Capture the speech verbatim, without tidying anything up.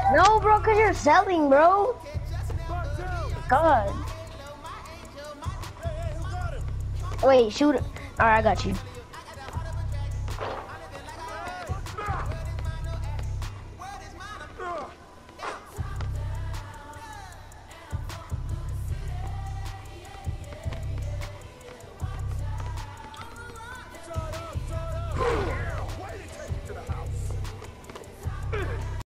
No, bro, cause you're selling, bro. God. Wait, shoot. All right, I got you.